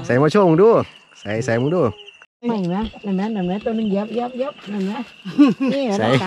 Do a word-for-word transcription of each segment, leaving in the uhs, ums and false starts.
ใส่มาโชว์มึงดูใส่ใส่มึงดูไม่ไหมนั่นไหมนั่นไหมตัวนึงยับยับยับนั่นไหมนี่เหรอตา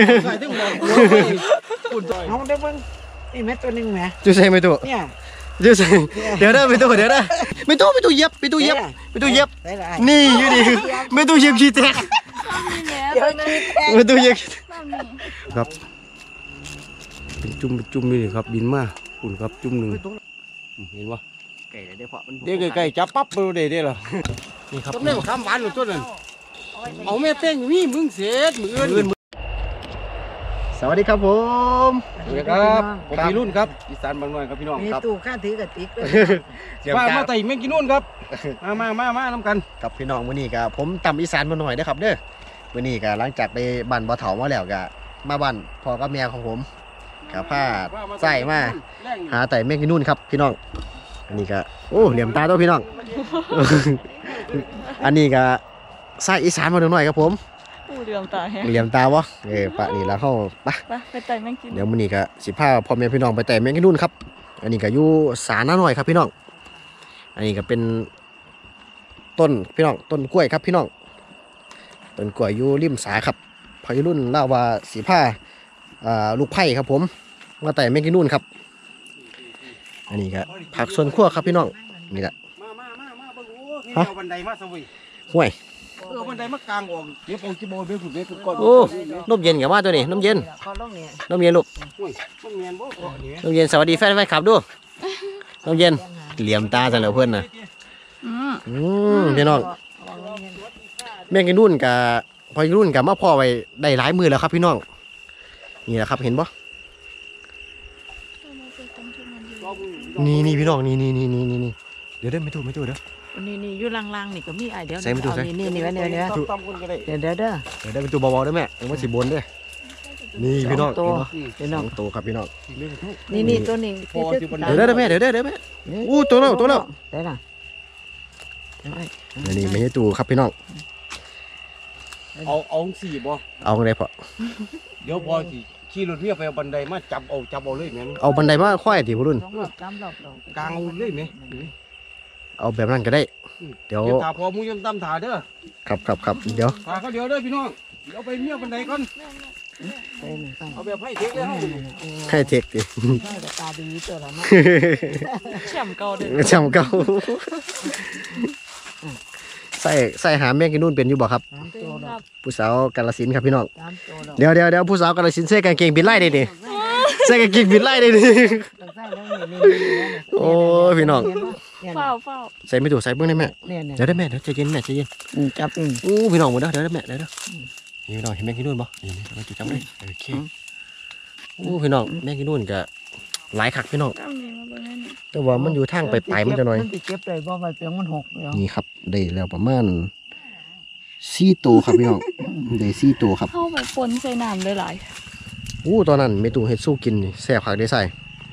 เอาได้บ้างนี่ไหมตัวนึงไหมจูใส่ไม่ตัวเนี่ยจูใส่เดี๋ยวได้ไม่ตัวเดี๋ยวได้ไม่ตัวไม่ตัวเย็บไม่ตัวเย็บไม่ตัวเย็บนี่อยู่ดิไม่ตัวเย็บขี้แตกไม่ตัวเย็บครับเป็นจุ่มเป็นจุ่มนี่ครับบินมาอุ่นครับจุ่มหนึ่งเห็นปะไก่ได้เพาะมันเด็กไก่จับปั๊บไปเลยได้หรอนี่ครับต้นนี้ข้ามหวานหรือต้นนั้นเอาแม่เป้งมีมึงเสียมึงเอื้อนสวัสดีครับผมสวัสดีครับผมพี่รุ่นครับอีสานบางหน่อยครับพี่น้องครับตู้ข้าถือกระติกมามาไต่แม่งกินนู่นครับมามามามาน้ำกันกับพี่น้องมื้อนี้ก็ผมตำอีสานบางหน่อยนะครับเด้อมื้อนี้ก็หลังจากไปบ้านบ่อเถามาแล้วก็มาบ้านพ่อกับแม่ของผมกับผ้าใส่มาหาไต่แม่งกินนู่นครับพี่น้องอันนี้ก็โอ้เหลี่ยมตาตัวพี่น้องอันนี้ก็ใส่อีสานมาหน่อยครับผมเหลี่ยมตาแฮะเหลี่ยมตาวะเออปะนี่แล้วเข้าปะไปไต่แมงกินเดี๋ยวมื้อนี้ก็สิพาพ่อแม่พี่น้องไปไต่แมงกินนู่นครับอันนี้ก็อยู่สาหน้าหน่อยครับพี่น้องอันนี้ก็เป็นต้นพี่น้องต้นกล้วยครับพี่น้องต้นกล้วยอยู่ริมสาครับพอรุ่นเล่าว่าสีผ้าลูกไผ่ครับผมมาไต่แมงกินนู่นครับอันนี้ก็ผักสวนครัวครับพี่น้องนี่แหละฮะบันไดมาสวีห่วยเออบันไดมากลางออกเดี๋ยวปองจิโบเบี้ยขุดเบี้ยขุดก้อนโอ้น้ำเย็นกับว่าตัวนี้น้ำเย็นน้ำเย็นลูกน้ำเย็นสวัสดีแฟนแฟนขับดูน้ำเย็นเหลี่ยมตาจังเลยเพื่อนนะอืมพี่น้องแม่งกินรุ่นกับพอรุ่นกับมาพ่อไว้ได้หลายมือแล้วครับพี่น้องนี่แหละครับเห็นปะนี่นี่พี่น้องนี่นี่นี่นี่นี่เดี๋ยวเด้ไม่ถูกไม่ถูกเด้อนี่นี่อยู่ล่างๆนี่ก็มีไอเดี๋ยวใส่ไม่ถูกใส่นี่นี่ไว้เดี๋ยวเดี๋ยวเดี๋ยวเดี๋ยวเด้อเดี๋ยวได้เป็นตัวเบาๆได้ไหมยังไม่สีบนด้วยนี่พี่น้องตัวพี่น้องตัวครับพี่น้องนี่นี่ตัวนี้เดี๋ยวได้ไหมเดี๋ยวได้ได้ไหมอู้ตัวแล้วตัวแล้วได้ละนี่ไม่ใช่ตัวครับพี่น้องเอาเอาสี่บ่เอาไงพอเดี๋ยวพอสิขี่รถเมียไปเอาบันไดมาจับเอาจับเอาเลยแม่เอาบันไดมาค่อยถี่รุ่นกลางเลยไหมเอาแบบนั้นก็ได้เดี๋ยวถาพอมุ้ยตำถาเด้อครับครับครับเดี๋ยวถาเขาเดี๋ยวเด้อพี่น้องเดี๋ยวไปเมียบันไดก่อนเอาแบบให้เทคเลยให้เทคดิตาดีตัวละนะแชมป์เก่าเด้อแชมป์เก่าใส่ใส่หาแม่กินนู่นเป็นอยู่บ่ครับผู้สาวกาฬสินธุ์ครับพี่น้องเดี๋ยวเดี๋ยวเดี๋ยวผู้สาวกาฬสินธุ์ใส่กางเกงบินไล่ได้ดิใส่กางเกงบินไล่ได้ดิโอ้พี่น้องเฝ้าเฝ้าใส่ไม่ถูกใส่เบื้องได้แม่เดี๋ยวได้แม่เดี๋ยวใจเย็นแม่ใจเย็นจับอู้พี่น้องหมดแล้วเดี๋ยวได้แม่เดี๋ยวเดี๋ยวนี่พี่น้องเห็นแม่กินนู่นบ่นี่นี่เราจุดจับเลยโอเคอู้พี่น้องแม่กินนู่นก็หลายคักพี่น้องแต่ว่ามันอยู่ทางไปไปมันจะหน่อยมันเก็บเลยเพราะว่าเปียงมันหกแล้วนี่ครับได้แล้วประมาณสี่ตัวครับพี่น้องได้สี่ตัวครับเข้าไปฝนใส่น้ำได้หลายอู้ตอนนั้นไม่ตู้เฮ็ดสู้กินแซ่บคักได้ใส่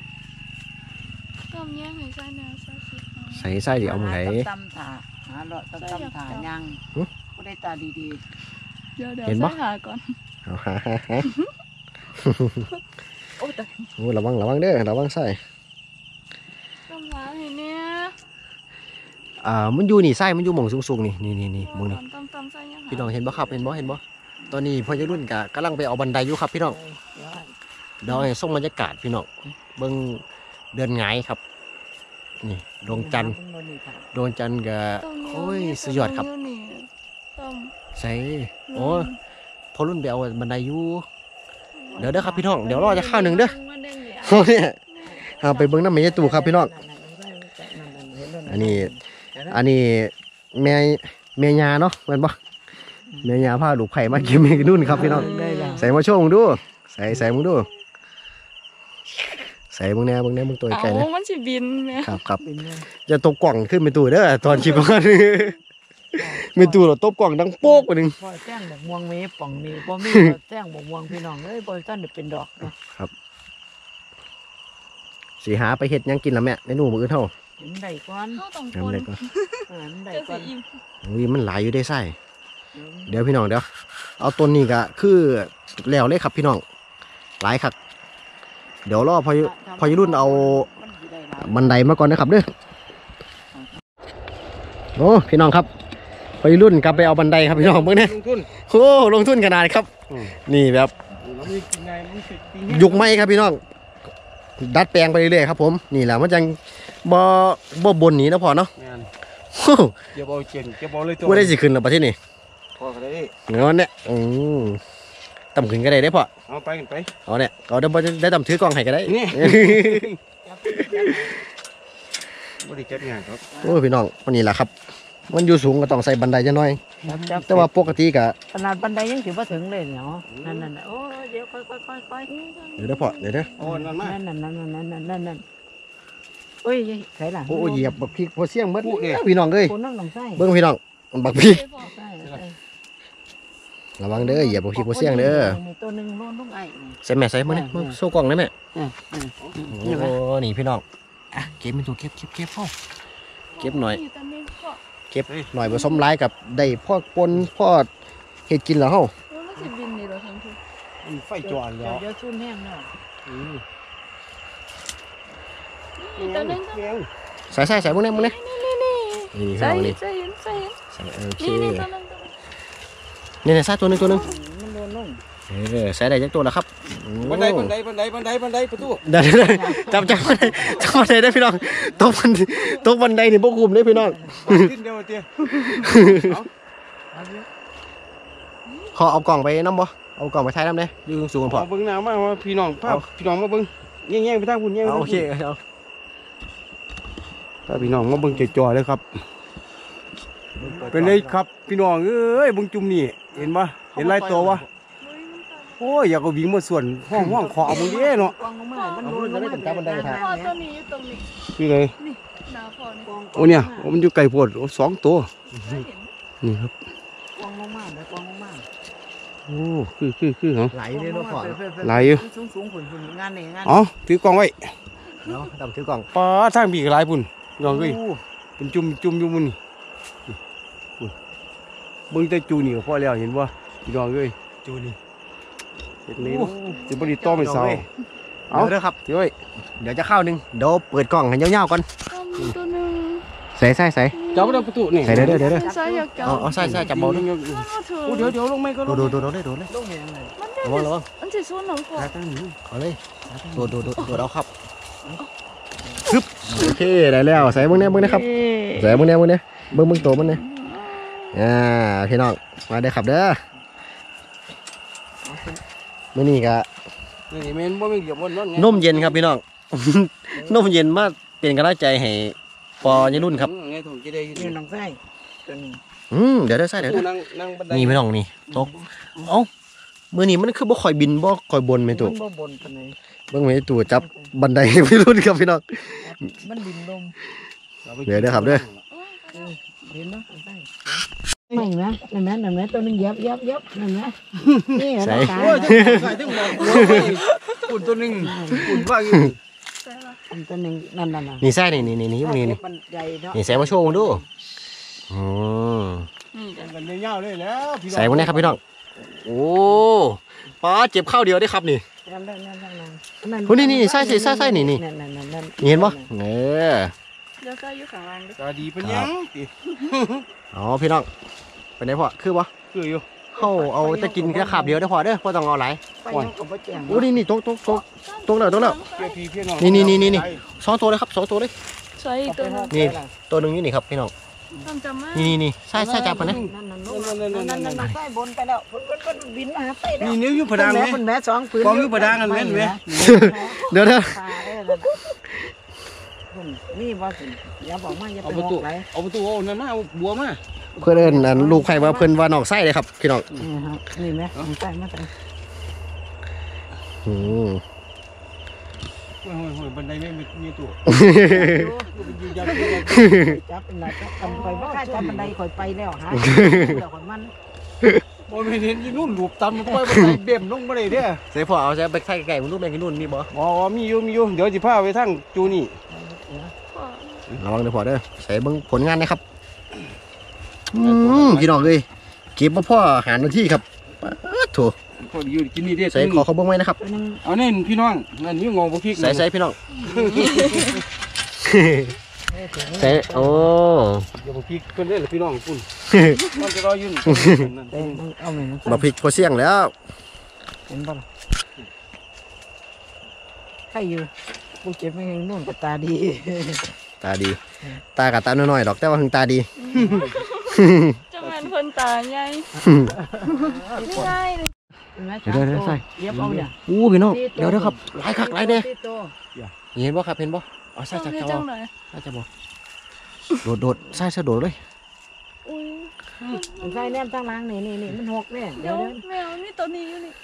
ต้มแยกให้ใส่เนื้อใส่ใส่ใส่เดี๋ยวเอามาไหนตำถาหาเลาะตำถายังก็ได้ตาดีๆเดี๋ยวเดี๋ยวใส่หาก่อนเอาหาหาหาโอ้แต่โอ้ระวังระวังเด้อระวังใส่ต้มล้างให้เนี่ยอ่ามันอยู่นี่ไส้มันอยู่หม่องสูงๆนี่นี่นี่นี่มึงนี่พี่น้องเห็นบ่ครับเห็นบ่เห็นบ่ตอนนี้พ่อจะรุ่นกะกำลังไปเอาบันไดอยู่ครับพี่น้องเดี๋ยวให้ส่งบรรยากาศพี่น้องเบิ่งเดินไงครับนี่ดวงจันทร์ดวงจันทร์กะโอ้ยสุดยอดครับใส่โอ้พอรุ่นไปเอาบันไดอยู่เดี๋ยวเด้อครับพี่น้องเดี๋ยวรอจะข้าวหนึ่งเด้อเนี่ยเอาไปเบิ่งน้ำเมย์ตู่ครับพี่น้องอันนี้อันนี้แม่แม่ยาเนาะเหมือนปะแม่ยาพาลูกไผ่มากินแม่กินนู่นครับพี่น้องใส่มาโชว์มึงดูใส่ใส่มึงดูใส่มึงแน่มึงแน่มึงตัวไก่นะมันจะบินไหมครับครับจะตบกล่องขึ้นไปตู่เด้อตอนชิบมาไม่ตู่เราตบกล่องดังโป๊กกว่านึงพอแจ้งบอกม่วงมีป่องมีพอมีแจ้งบอกม่วงพี่น้องเอ้ยบริษัทเด็ดเป็นดอกครับสีหาไปเห็ดยังกินละแม่ในหนูมือเท่าได้ก้อนทำได้ก่อนได้ก้อนวิมันหลายอยู่ได้ไส้เดี๋ยวพี่น้องเดี๋ยวเอาต้นนี้ก็คือแล้วเลยครับพี่น้องหลายครับเดี๋ยวรอพอพอรุ่นเอาบันไดมาก่อนนะครับเด้อโอ้พี่น้องครับไปรุ่นกลับไปเอาบันไดครับพี่น้องเบิ่งเนี่ยลงทุนโอ้ลงทุนขนาดครับ นี่แบบเรามีกินไงมันสิปียุคใหม่ครับพี่น้อง ดัดแปลงไปเรื่อยๆครับผมนี่แหละมันจังบ่บ่บนหนีนะพ่อเนาะแม่นโอ้เก็บเอาเจนเก็บเอาเลยตัวบ่ได้สิขึ้นแล้วประเทศนี้พอก็ได้เงินเนี่ยอืมต่ำขึ้นก็ได้ได้อพ่อเอาไปกันไปเอาเนี่ยเอาได้บ่ได้ต่ำถือกล้องให้ก็ได้นี่ บ่ได้เก็บงานครับโอ้ยพี่น้องวันนี้แหละครับ มันอยู่สูงก็ต้องใส่บันไดจะน้อยจับจับแต่ว่าปกติก็ขนาดบันไดยังถือว่าถึงเลยเนาะนั่นนั่นโอ้เดี๋ยวค่อยค่อยค่อยค่อยเดี๋ยวเด้อพ่อเดี๋ยวเด้อโอ้นั่นมานั่นนั่นนั่นนั่นนั่นนั่นนั่นโอ้ยใส่หลังโอ้ยเหยียบบักพริกพอเสี่ยงเบิดเลยพี่น้องเอ้ยคนนั่งหลังไส้เบิ่งพี่น้องบักพริกไส้ไส้ระวังเด้อเหยียบบักพริกพอเสี่ยงเด้อมีตัวหนึ่งล้นลูกไอ้ใส่แม่ใส่มื้อนี้มึงโซ่กล้องได้แม่เนี่ยโอ้นี่พี่น้องอ่ะเก็บเป็นตัวเก็บเก็บเก็บพ่อเก็บหน่อยตอนนี้ก็เก็บหน่อยผสมร้ายกับได้พ่อปนพ่อเห็ดกินแล้วเฮามันสิบินนี่เหรอทั้งทีมันไฟจวนแล้วเดี๋ยวชุ่มแห้งเนาะอืมนี่ตอนนี้เลี้ยงใส่ใส่ใส่พวกนี้พวกนี้นี่นี่นี่พี่ใส่น้องนี่ใส่เห็นใส่เห็นใส่โอเคนี่นี่ตอนนั้นนี่นี่ใส่ตัวหนึงตัวหนึงมันโดนลงเออใส่ได้จักตัวแล้วครับบันไดบันไดบันไดบันไดบันไดประตูเดี๋ยวเดี๋ยวเดี๋ยวจับจับบันไดจับบันไดได้พี่น้องตกบันตกบันไดนี่พวกคุมได้พี่น้องขึ้นเดียวเตี้ยขอเอากล่องไปน้ำบ่เอากล่องไปถ่ายน้ำเด้อยู่สูงๆพอเอาเบิ่งหน้ามาว่าพี่น้องภาพพี่น้องมาเบิ่งแย่งๆไปทางพุ่นแย่งเอาโอเคเอาถ้าพี่น้องมาเบิ่งจ่อๆเลยครับเป็นไงครับพี่น้องเอ้ยเบิ่งจุ่มนี่เห็นบ่เห็นหลายตัววะโอ้ยอยากเอาวิ่งมาส่วนห้องห้องขอเอามึงเด้เนาะกองลงมามันโดนลงมาพ่อตัวนี้อยู่ตรงนี้คือไงนี่หนาพ่อนี่โอ้เนี่ยมันอยู่ไกลโพดโอ้สองตัวไม่เห็นนี่ครับกองลงมาเดี๋ยวกองลงมาโอ้คือคือคือเหรอไหลเลยเนาะพ่อไหลอยู่สูงสูงฝุ่นฝุ่นงานนี่งานอ๋อถือกล้องไว้เนาะดำถือกล่องปลาทางบีกหลายพุ่นพี่น้องเอ้ยเป็นจุ่มจุ่มอยู่มื้อนี่พุ่นเบิ่งแต่จูนี่ก็พอแล้วเห็นบ่พี่น้องเอ้ยจูนี่เฮ็ดนี่สิบ่ได้ต่อไม่เศร้าเอาเด้อครับเดี๋ยวไว้เดี๋ยวจะเข้าหนึ่งเดี๋ยวเปิดกล่องให้ยาวๆก่อนตัวนึงใส่ใส่ใส่จับบ่ได้ประตูนี่ใส่เด้อเด้อเด้อเด้อใส่อยากจับเอาเอาใส่ใส่จับเบาเดี๋เด้ยอวเดี๋ยวเดี๋ยวลงไม่ก็ลโดงดโดดโดดเลยโดดเลยลูกแหงเลยระวังระวังมันจะสู้หนูพ่อเอาเลยโดดโดดโดดโดดเอาครับฮึบโอเคได้แล้วใส่เบิ้งเนี่ยเบิ้งเนี่ยครับใส่เบิ้งเนี่ยเบิ้งเนี่ยเบิ้งเบิ้งโตมันเนี่ยอ่าพี่น้องมาได้อครับเด้อมื้อนี้ก็นี่แม่นบ่มีเหลี่ยมบ่นอนไงนมเย็นครับพี่น้อง นมเย็นมาเป็นกำลังใจให้ปอยี่รุ่นครับไงถูกจะได้อยู่นี่น้องไส้ตัวนี้อืมเดี๋ยวได้ใส่เดี๋ยวเด้อนั่งนั่งบันไดนี่พี่น้องนี่ตกเอ้ามื้อนี้มันคือบ่ค่อยบินบ่ค่อยบนแม่ตุมันบ่บนปานไหนเบิ่งแม่ตู่จับบันไดให้พี่รุ่นครับพี่น้องมันดินลมเดี๋ยวเด้อครับเด้อเห็นไหมน้องไส้ไม่นะนั่นแหละนั่นแหละตัวนึงยับยับยับนั่นแหละนี่เหรอตาโอ้ยใส่ถึงหมดปุ่นตัวนึงปุ่นว่าอยู่ใส่ละตัวนึงนั่นนั่นน่ะนี่ใส่นี่นี่นี่นี่นี่นี่มันใหญ่เนาะนี่ใส่มาโชว์ผมดูอืมนี่จ้ะกันยาวๆเลยแล้วพี่น้องใส่พวกนี้ครับพี่น้องโอ้ป้าเจ็บข้าวเดียวได้ครับนี่นั่นนั่นนั่นนั่นโอ้นี่นี่ใส่ใส่ใส่ใส่นี่นี่นั่นนั่นนั่นนั่นนี่เห็นบ่เออเดี๋ยวใส่อยู่ข้างล่างดิตาดีเป็นยังอ๋อพี่น้องเป็นไงพ่อคือบ่คืออยู่เข้าเอาจะกินแค่ขาบเดียวได้พอเด้อพ่อต้องเอาหลายไปยังกับบ่แจ้งโอ้นี่นี่ตรงตรงตรงตรงแล้วตรงแล้วเพื่อพี่เพื่อน้องนี่นี่นี่นี่นี่ สองตัวเลยครับสองตัวเลยใส่อีกตัวนึงนี่ตัวหนึงอยู่นี่ครับพี่น้องต้องจำไหมนี่นี่นี่ใส่ใส่จับมันนะนั่นนั่นนั่นนั่นนั่นใต้บนไปแล้วเพิ่นเพิ่นบินมาหาใต้แล้วนี่นิ้วอยู่ผดังไหมเพิ่นแม่สองปืนกองอยู่ประดังกันแม่นไหมเดี๋ยวเด้อนี่บ่สิอย่าบอกมาอย่าเอาไปประหตูกไหลเอาประตูเอานั่นมาเอาบัวมาเพื่อนเอิ้นอันลูกใครว่าเพื่อนว่าน้องไส้เลยครับพี่น้องนี่ฮะนี่แม่ใต้มาใต้อืมโอ้ยโอ้ยบันไดไม่มีตัวจับเป็นไรจับกันไปบ่กล้าจับบันไดข่อยไปแล้วหาเดี๋ยวข่อยมันบ่ไม่เห็นยี่นุ่นหลูบตำไปบันไดเบี่ยมลงมาเลยเด้อใส่พ่อเอาใส่ไปใส่ไก่มึงรูปแมงกินนู่นมีบ่อ๋อมีอยู่มีอยู่เดี๋ยวจะพาไปทั้งจูนี่พ่อระวังเด้อพ่อเด้อใส่เบิ่งผลงานนะครับอืมพี่น้องเอ้ยเก็บมาพ่อหาหน้าที่ครับป๊าดโถพอดีอยู่กินนี่เด้ใส่ขอเขาเบิ่งไว้นะครับเอาเน่นพี่น้องนั่นมีงงบ่พริกใส่ใส่พี่น้องใส่โอ้อย่าบอกพี่เพิ่นได้หรือพี่น้องคุณมันจะรอยืนเต้นเอาไหมนะมาพริกพอเสี่ยงแล้วเห็นป่ะใครอยู่กูเจ็บไม่เห็นนู่นกับตาดีตาดี ตากับตาน้อยๆดอกแต่ว่าถึงตาดีจะแม่นเพิ่นตาใหญ่ใช่เลยเดี๋ยวเดี๋ยวใส่เย็บเอาเนี่ยอู้พี่น้องเดี๋ยวเดี๋ยวครับหลายคักหลายเด้ที่โตเห็นบ่ครับเห็นบ่เอาใส่ต้จัอก งเฮ็ดจัจังงได๋ใส่จักบ่โดดโดดใส่ซะโดดเลยอุ้ยมันใส่แนมตั้งล้างนี่นี่นี่มันหกเนี่ยเดี๋เดี๋ยยว วแมวนี่ตัวนี้อยู่นี่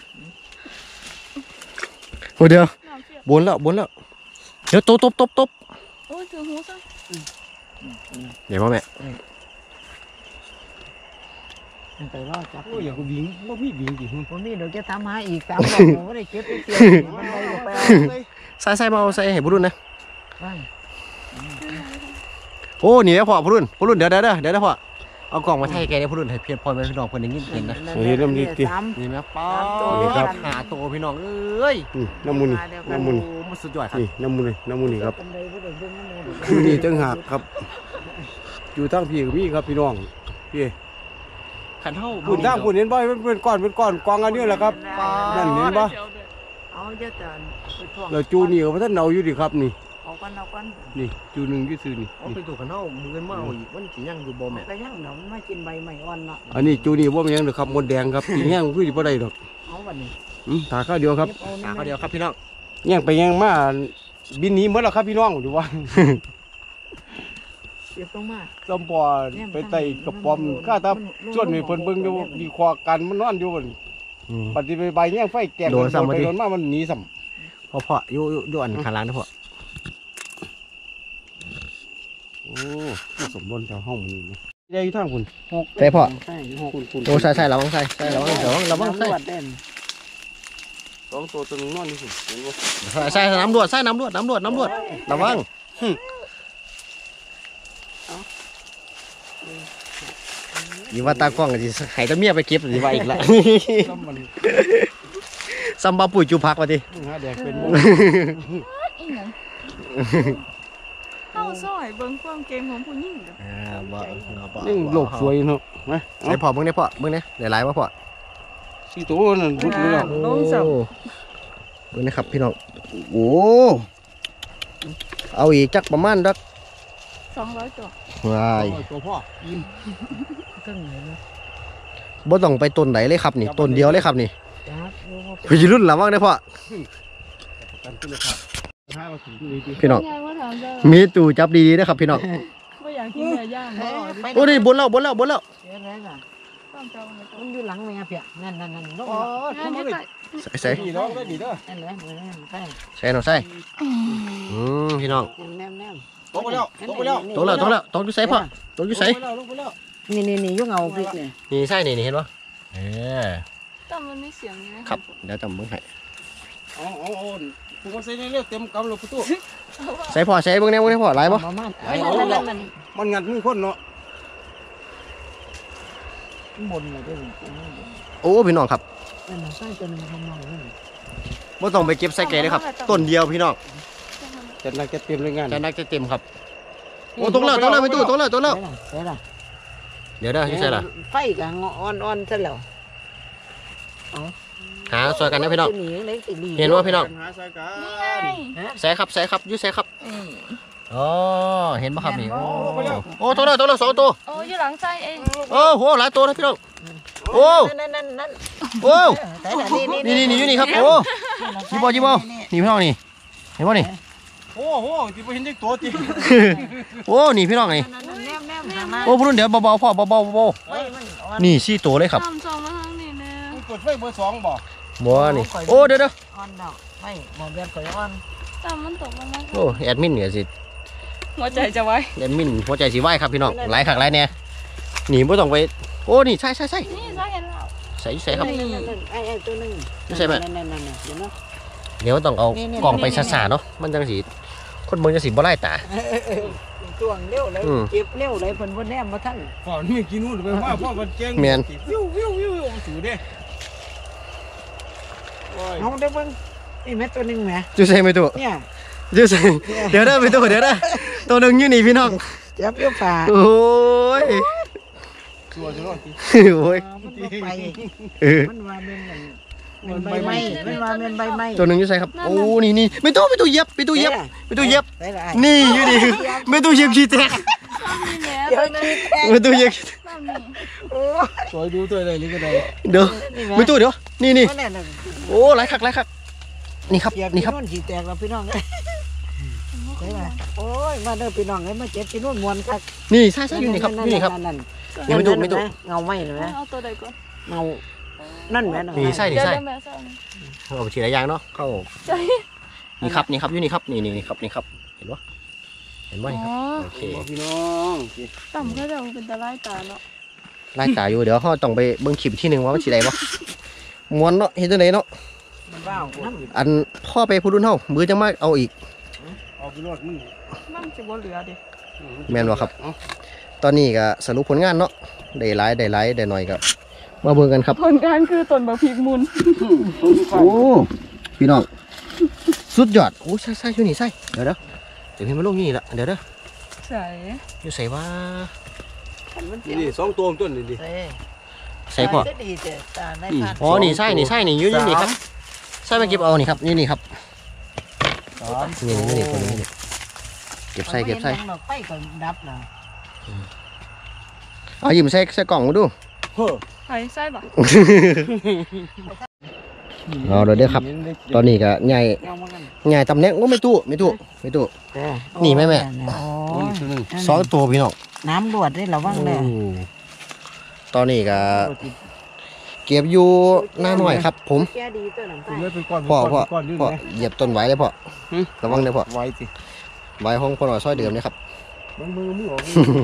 โอ้เดี๋ยวน้ำเปียกบนแล้วบนแล้วเดี๋ยวตบตบตบตบโอ้ยถึงหูซะเดี๋ยวมาแม่มันไปรอจับโอ้ยอย่ากูวิ่งบ่มีวิ่งจริงผมนี่เดี๋ยวจะทำหาอีกสามรอบผมไม่ได้เก็บไปเที่ยวมันไปก็ไปเอาใส่ใส่มาเอาใส่ให้ผู้รุ่นนะบ้างโอ้นี่แล้วพ่อผู้รุ่นผู้รุ่นเดี๋ยวเดี๋ยวเดี๋ยวเดี๋ยวพ่อเอากล่องมาให้แกเนี่ยผู้รุ่นให้เพียรพรไปพี่น้องเพิ่นได้ยินเห็นนะเห็นน้ำดีติสามนี่แม่ป้านี่ครับหาโตพี่น้องเอ้ยนี่น้ำมูนี่น้ำมูนี่โอ้มันสุดยอดครับนี่น้ำมูนี่น้ำมูนี่ครับเป็นไรผู้ใดเบิ่งน้ำมูกอยู่นี่ตั้งหากครับ อยู่ทั้งพี่กับพี่ครับพี่น้องพี่ขันเท่าคุณตั้งคุณเห็นบ่เป็นเป็นก้อนเป็นก้อนกองอันนี้แหละครับนั่นเห็นบ่เอาเยอะจังไปท่วงเราจูนี่ก็บ่ทันเอาอยู่ดิครับนี่เอากันเอากันนี่จูหนึงอยู่ซื่อนี่เอาไปถูกขันเท่ามือกันมาเอาอีกมันสิยังอยู่บ่แม่ก็ยังเดี๋ยวมันไม่กินใบใหม่อ่อนเนาะอันนี้จูนี่บ่มีหยังดอกครับมดแดงครับสิแห้งคือสิบ่ได้ดอกเอาวันนี้อืมถาข้าวเดียวครับเอาหานี่เขาเดียวครับพี่น้องแย่งไปแย่งมาบินหนี้หมดแล้วครับพี่น้องดูว่าเก็บตรงมาจอมปอไปไต่กระป๋อมข้าตาส่วนให้เพิ่นเบิ่งดูดีคอกันมันนอนอยู่บนอืมปฏิไปใบแย่งไฟแกงโดนซ้ำมาไปดิโดนมามันหนีซ้พ่อพ่ออยู่อยู่อยู่อันข้างหล่างนะพ่อำโอ้สมบูรณ์แถวห้องมันนี่ได้อยู่ทางคุณหกใส่พ่อใช่หกคุณคุณโอ้ใส่ใส่ระวังใส่ใส่ระวังระวังระวังใส่ตำรวจเด่นสองตัวตัวหนึงนอนนี่คุณเห็นบ่ใส่ใส่น้ำรวดใส่น้ำรวดน้ำรวดน้ำรวดระวังยี่ว่าตากล้องสิให้ตาเมียไปเก็บสิว่าอีกละซ้ำมันซัมบาปุ๋ยจูพักมาดิหาแดกเป็นบ่อีหยังเข้าซอยเบิ่งความเก่งของผู้หญิงเด้ออ่าบ่บ่นี่โลกสวยเนาะนะใส่พ่อมึงเนี่ยพ่อมึงเนี่ยหลายๆว่าพ่อสี่ตัวนั่นรุดเลยแล้วโอ้มึงนะครับพี่น้องโอ้เอาอีกจักประมาณดักสองร้อยตัววายตัวพ่อยิ้มเครื่องไหนนะบ่ต้องไปต้นไหนเลยครับนี่ต้นเดียวเลยครับนี่จับรู้ว่าพี่รุ่นระวังได้อพ่อกันขึ้นเลยครับห้ามาถึงนี่ดิพี่น้องยายว่าถามเด้อมีตู้จับดีๆนะครับพี่น้องบ่อยากกินเนื้อย่างบ่โอ้นี่บนแล้วบนแล้วบนแล้วเดี๋ยวไหนล่ะต้องเจ้าไว้ก่อมัน นอยู่หลังแม่เพียนั่นนั่นนั่นลงอ๋องานทำนี้ไมใส่ใส่ใส่ดีน้องได้ดีเด้อนั่นแหละนั่นใช่ใส่หน่อยใส่อืมพี่น้องแนมแนมตกไปแล้วตกไปแล้วตกแล้วตกแล้วตกอยู่ใส่พ่อตกอยู่ใส่ลงไปแล้วลงไปแล้วนี่นี่นี่ยุ่งเอาพริกเนี่ยนี่ใส่นี่นี่เห็นปะเออแต่มันมีเสียงอยู่นะครับเดี๋ยวจำเบิ้งให้อ๋ออ๋ออ๋อผมก็ใส่ในเลือดเต็มกำเลยประตูใส่พ่อใส่เบิ้งแน่เบิ้งแน่พ่อหลายปะประมาณไอ้นั่นนั่นนั่นมันงัดมือคนเนาะบนเลยด้วยโอ้พี่น้องครับนั่นใส่ตัวนึงทำนองนั่นบ่ต้องไปเก็บใส่แกเลยครับต้นเดียวพี่น้องจัดหนักจัดเต็มเลยงานจะนักจะเต็มครับโอ้ตกแล้วตกแล้วไปตู้ตกแล้วตกแล้วใช่ล่ะเดี๋ยวเด้อที่ใส่ละไฟกับอ่อนอ่อนซะแล้วหาซอยกันนะพี่น้องหนีเล็กติดีเห็นว่าพี่น้องหาสายกานี่ไงใส่ครับใส่ครับอยุ่ใส่ครับนี่อ๋อเห็นปะครับนี่โอ้โอ้ตกแล้วตกแล้วสองตัวโอ้อยู่หลังไส้เองโอ้โหหลายตัวนะพี่น้องโอ้นั่นนั่นนั่นโอ้แต่นี่นี่นี่นี่นี่อยู่นี่ครับโอ้ยิบเอายิบเอานี่พี่น้องนี่เห็นป่ะนี่โอ้โหที่ไปเห็นเด็กตัวจริงโอ้นี่พี่น้องนี่นั่นแนมแนมทางนั้นโอ้พุ่นเดี๋ยวเบาๆพ่อเบาๆเบาไฟมันอ่อนๆนี่สี่ตัวเลยครับทำซองมาทางนี้แน่เปิดไฟเบอร์สองบ่บัวนี่โอ้เดี๋ยวเดี๋ยวอ่อนดอกไฟหมอเบียนข่อยอ่อนตามมันตกลงมาโอ้แอดมินเนี่ยสิหัวใจจะไว้แอดมินหัวใจสีไหวครับพี่น้องหลายขักหลายแน่หนีไม่ต้องไปโอ้นี่ใช่ใช่ใช่นี่ใส่เห็นแล้วใส่ใส่ครับนั่นนั่นนั่นไอ้ไอ้ตัวนึงนั่นนั่นนั่นเห็นไหมเดี๋ยวต้องเอากล่องไปซาๆเนาะมันจังสีคนเมืองจะสีบ่ไล่ตาจ้วงเร็วเลยเจ็บเร็วเลยเพิ่นบ่แนมมาท่านพ่อนี่กินนู่นไปว่าพ่อมันเจ๊งเมียนวิววิววิววิวสูดเด้น้องเด้เบิ่งนี่แม่ตัวนึงแหมจูใส่ไม่ถูกเนี่ยจูใส่เดี๋ยวเด้อไม่ถูกเดี๋ยวเด้อตัวหนึ่งอยู่นี่พี่น้องเจ็บเยอะฝ่าโอ้ยชัวร์ชัวร์โอ้ยมันบ่ไปเออมันว่าเป็นอย่างมันใบไม้มันว่าเป็นใบไม้ตัวหนึ่งอยู่ใส่ครับโอ้นี่นี่ไม่ตู้ไม่ตู้เย็บไม่ตู้เย็บไม่ตู้เย็บได้ละนี่อยู่นี่ไม่ตู้เย็บขี้แตกมีแหน่เดี๋ยวตัวนึคิงดแทงไม่ตู้เย็บซ้ำนี่โอ้สวยดูตัวอะไรนี่ก็ได้เดี๋ยวไม่ตู้เดี๋ยวนี่นี่ยนั่นน่ะโอ้หลายคักหลายคักนี่ครับเจ็บนี่นี่คครัรับ บสีแตกแล้วพี่น้องเอ้ยได้ละโอ้ยมาเด้อพี่น้องเอ้ยมาเจ็บที่นู่นมวนคักนี่ใช่ใช่อยู่นี่ครับอยู่นี่ครับนั่นยังไม่ถูกไม่ถูกเงาไหมเห็นไหมเอาตัวใดก่อนเงานั่นแหละนี่ใช่นี่เดี๋ยวใช่เดี๋ยวแม่ซ้ำเอาไปทีละอย่างเนาะเข้าใช่นี่ครับนี่ครับอยู่นี่ครับนี่นี่นี่ครับนี่ครับเห็นปะเห็นปะนี่ครับโอเคพี่น้องต่ำก็จะเป็นตะไลตาเนาะไล่ตาอยู่เดี๋ยวเขาต้องไปเบิ่งคลิปที่หนึ่งว่ามันสีใดปะม้วนเนาะเห็นจังไดเนาะมันบ้าน้ำอันพ่อไปพูดรุ่นเฮามือจะมาเอาอีกเอาไปรอดมึงมันจะบ่เหลือดิแม่นบ่ครับ ตอนนี้ก็สรุปผลงานเนาะได้หลายได้หลายได้หน่อยก็มาเบิ่งกันครับผลการคือต้นบะพริกมุนโอ้พี่น้องสุดยอดโอ้ใส่ใส่อยู่นี่ใส่เดี๋ยวเด้อเดี๋ยวพี่มาลงอยู่นี่ละเดี๋ยวเด้อใส่อยู่ใส่ว่านี่นี่สองตัวต้นนี่ดิเอ้ยใส่พ่อจะดีเจ้ตาในพันอ๋อนี่ใส่นี่ใส่นี่อยู่อยู่นี่ครับใส่มาเก็บเอานี่ครับนี่นี่ครับสามนี่นี่นี่ตัวนี้นี่เก็บใส่เก็บใส่ดอกไฟก็ดับแล้วเอาหยิบใส่ใส่กล่องมาดูเฮ้อใส่ใส่ปะเอาเดี๋ยวเด้อครับ ตอนนี้ก็ใหญ่เงามากันใหญ่ตำแหน่งโอ้ไม่ตู้ไม่ตู้ไม่ตู้ นี่แม่แม่อ๋อตัวนึงสองตัวพี่น้องน้ำรวดได้ระวังเลยโอ้ตอนนี้ก็เก็บอยู่หน้าหน่อยครับ ผมแกดีตัวน้ำคุณตาไม่เป็นก้อนพ่อพ่อก้อนยืดพ่อไหมเหยียบต้นไว้เลยพ่อระวังเลยพ่อไว้สิไว้ห้องพ่อหน่อยซอยเดิมเนี่ยครับมึงมือมือออก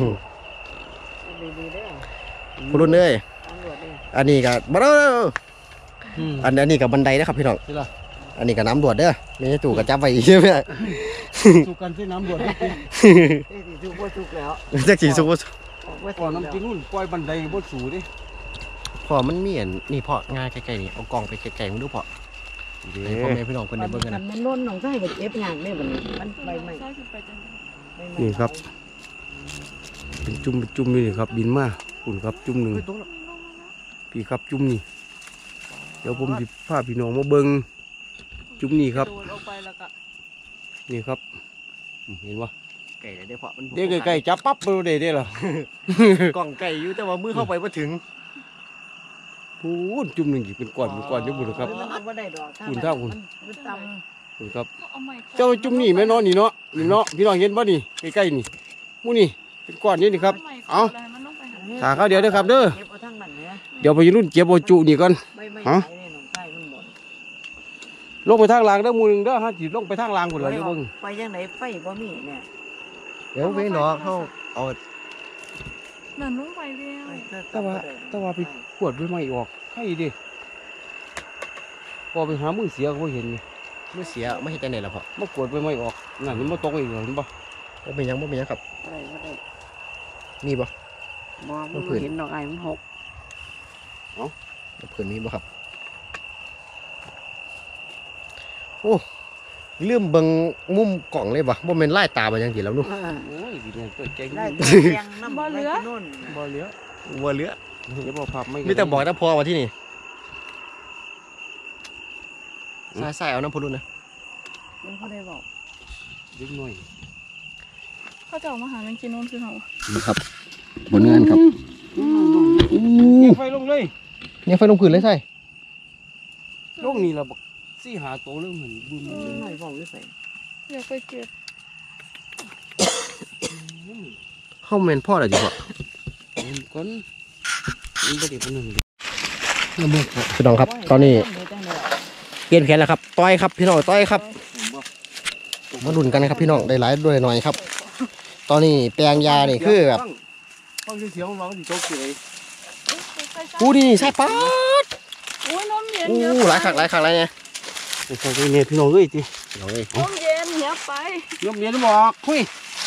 ดีๆเด้อคุณรุ่นเอ้ยน้ำรวดเด้ออันนี้ก็บันไดอันอันนี้กับบันไดนะครับพี่น้องใช่ล่ะอันนี้กับน้ำรวดเด้อไม่ใช่ตู้กับจับไว้อีกใช่ไหมสู้กันที่น้ำบวชให้กินเอ้ยสิสุกบ่สุกแล้วแจ็คสีสุกบ่สุก่อนน้ำกินนู่นปล่อยบันไดบดสูดิพ่อมันมีอันนี่พ่องานใกล้ๆนี่เอากล่องไปไกลๆมึงดูพ่อเด้ให้พ่อแม่พี่น้องคนได้เบิ่งกันมันะนมันล้นน้องไส้ก็เจ็บยากเด้อบัดนี้มันใบไม้ใส่ขึ้นไปจังใบไม้นี่ครับเป็นจุ่มเป็นจุ่มนี่นี่ครับ บินมาคุณครับจุ่มหนึ่งพี่ครับจุ่มนี่เดี๋ยวผมจะพาพี่น้องมาเบิ่งจุ่มนี่ครับโดดออกไปแล้วก็นี่ครับอืมเห็นปะไก่ได้พ่อมันเด็กไก่จับปั๊บไปเด็ดได้เหรอกล่องไก่อยู่แต่ว่ามือเข้าไปบ่ถึงพูนจุ่มหนึ่งอีกเป็นก้อนเป็นก้อนเยอะบุญครับมันเอาบ่ได้ดอกคุณท่าคุณมันต่ำคุณครับเอาใหม่เจ้าจุ่มนี่แม่นอนนี่เนาะนี่เนาะพี่น้องเห็นปะนี่ใกล้ๆนี่หมูนี่เป็นก้อนนี้นี่ครับ เอามันลงไปหาถาเขาเดี๋ยวเด้อครับเด้อเก็บเอาทั้งนั้นเนี่ยเดี๋ยวไปรุ่นเก็บโอจุนี่ก่อนใบไม้ฮะไหลเนี่ยน้องไส้มันหมดลงไปทางล่างเด้อหมูหนึงเด้อฮะจีลงไปทางล่างหมดเลยเด้อเบิ่งไปยังไหนไฟบ่มีเนี่ยเดี๋ยวเว้นดอกเขาเอานั่นลงไปแล้วไปเถอะแต่ว่าแต่ว่าไปขวดด้วยไม้ออกให้ดิพอไปหามือเสียก็บ่เห็นไงมือเสียไม่เห็นใจไหนล่ะพ่อมากวดไปไม้ออกนั่นมันมาตกอีกเหรอเห็นปะบ่เป็นหยังบ่เป็นหยังครับบ่ได้บ่ได้มีบ่บ่มันบ่ผืนเห็นดอกไอ้มันหกเพื่อนมีบ่ครับโอ้ลืมเบิ่งมุมกล่องเลยบ่บ่แม่นลายตาบ่ยังสิแล้วนู่นโอ้ยดีเนี่ยเปิดแกงได้นี่ตัวแดงน้ำไว้ที่นู่นบ่เหลือบ่เหลือเดี๋ยวบอกภาพไม่มีแต่บอกแต่พอว่าที่นี่ใส่ๆเอาน้ำพุรุ่นนะมันเขาได้บอกเล็กน้อยเขาจะเอามาหาแมงกินนู่นคือเขานี่ครับผลงานครับยิงไฟลงเลยเนี่ยไฟลงพื้นเลยใส่ลงนี่ละบักสี่หาโตวเรื่องเหมือนบุญหน่อยบอกด้วยใส่อยากไปเก็บเข้าแม่นพ่อได้ดีกว่าก้อนมันบ่ได้ปานนั้นพี่น้องครับตอนนี้เปลี่ยนแผนแล้วครับต้อยครับพี่น้องต้อยครับมาดุนกันนะครับพี่น้องได้หลายด้วยหน่อยครับ ตอนนี้แปลงยานี่คือแบบฟังเสียงของเราสิโตเกี่ยวกูนี่ใช่ป๊าดโอ้ยน้ำเย็นอู้เยอะหลายคักหลายคักหลายเนี่ยใส่ไปเนี่ยพี่น้องเอ้ยติพี่น้องเอ้ยน้ำเย็นเยอะไปยกเมียนบอกคุย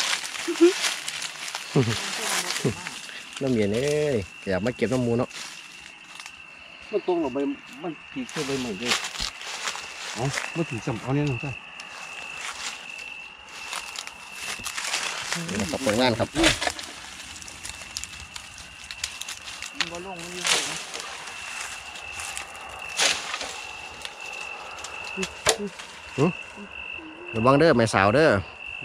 น้ำเย็นเอ้ยอยากมาเก็บน้ำมูเนาะมันตรงหรอใบมันถีกเสื้อใบใหม่เลยเอาไม่ถีกสำเอาเนี่ยน้องจ้านี่นะครับผลงานครับบ่ลงมันอยู่ระวังเด้อแม่สาวเด้อโอ้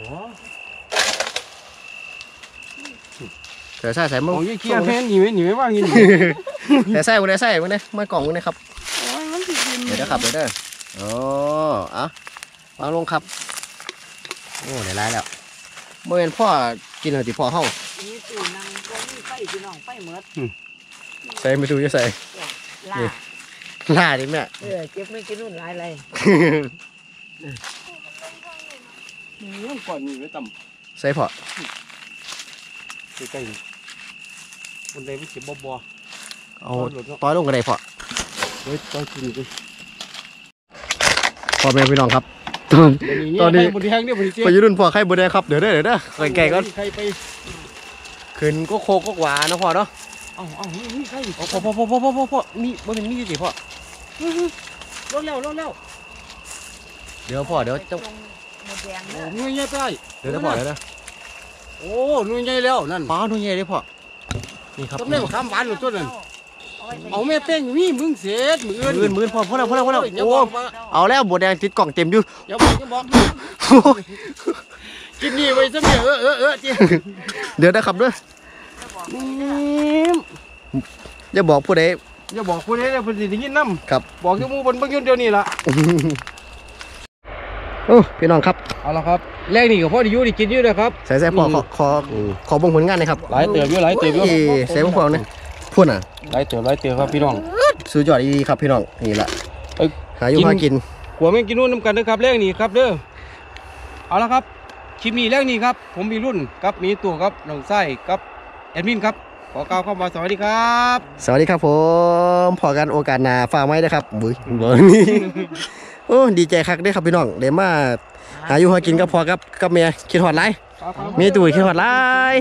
เธอใส่ใส่มึงโหยี่เคียแพนหนีไว้หนีไว้ว่างยินแต่ใส่มึงได้ใส่มึงได้มากล่องมึงนะครับโอ้ยมันสิกินเดี๋ยวนะครับเดี๋ยวเด้อโอ้อะวางลงครับโอ้เดี๋ยวไล่แล้วเมื่อเห็นพ่อกินเหรอที่พ่อเฮานี่ตู้นางก็มีไฟพี่น้องไฟหมดใส่ไม่ถูกจะใส่ล่าล่าดิแม่เออเก็บไม่กินนู่นหลายอะไรนี่ต้องก่อนนี่ไว้ต่ใส่พ่อำใกล้ๆบนใดมันเก็บบ่บ่เอาต้อยลงกันได้พ่อเฮ้ยต้อยกินดิพ่อแม่พี่น้องครับ ตอน ตอนนี้บนที่แห้งเนี่ยบนที่เจ๊ไปยืนพ่อไข่บุญแดงครับเดี๋ยวเด้อเดี๋ยวเด้อไก่ก่อนใครไปขึ้นก็โคกก็หวานนะพ่อเนาะเอ้าเอ้านี่นี่ใครพ่อพ่อพ่อพ่อพ่อพ่อพ่อมีบ่เป็นมีสิพ่อรถแล้วรถแล้วเดี๋ยวพ่อเดี๋ยวจะหมดแดงโอ้เด้อหน่วยใหญ่ไปเดี๋ยวเดี๋ยวพ่อเดี๋ยวเด้อโอ้หน่วยใหญ่แล้วนั่นป้าดูใหญ่เลยพ่อนี่ครับต้มเล่ข้ามหวานหรือต้นนั่นเอาไว้ใส่เอาแม่เป้งมีมึงเสียดมือมื่นมื่นพ่อพ่อแล้วพ่อแล้วพ่อแล้วอย่าโอ้บอกมาเอาแล้วบัวแดงติดกล่องเต็มอยู่อย่าบอกอย่าบอกกินนี่ไว้ซะเมียเออเออเออเจ๊เดี๋ยวนะครับเด้อ อย่าบอกผู้ใดอย่าบอกคนนี้เลยเพิ่นสิได้ยินนำครับบอกอยู่หมู่บนเบิ่งอยู่เดี๋ยวนี้ล่ะโอ้พี่น้องครับเอาละครับแรกนี่ก็พอได้อยู่ได้กินอยู่นะครับใส่ใส่พ่อขอขอขอบ่งผลงานหน่อยครับหลายเติบอยู่หลายเติบอยู่โอ้ใส่พวกเราเนี่ยพูดน่ะหลายเติบหลายเติบครับพี่น้องสุดยอดดีครับพี่น้องนี่แหละเอ้ยหาอยู่หากินขัวแม่งกินนู่นน้ำกันนะครับแรกนี่ครับเด้อเอาละครับคลิปนี้แรกนี่ครับผมมีรุ่นกับมีตัวครับน้องไส้กับแอดมินครับขอกล่าวคำว่าสวัสดีครับสวัสดีครับผมพอกันโอกาสหน้าฝากไว้นะครับบุ้ยบ่นี่โอ้ดีใจคักเด้อครับพี่น้องเดี๋ยวมาหาอยู่หากินกับพ่อกับกับเมียคิดฮอดหลายมีตู่คิดฮอดหลาย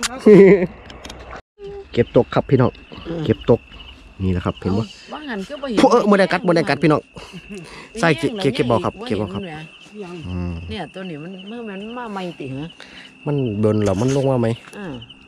เก็บตกครับพี่น้องเก็บตกนี่แหละครับเห็นบ่บ้างหันก็บ่เห็นพวกเออบ่ได้กัดบ่ได้กัดพี่น้องใส่เก็บเก็บเก็บบ่ครับเก็บบ่ครับ อืมเนี่ยตัวนี้มันเมื่อมันมาใหม่ติเหรอมันเบิ่นแล้วมันลงมาไหมอ่า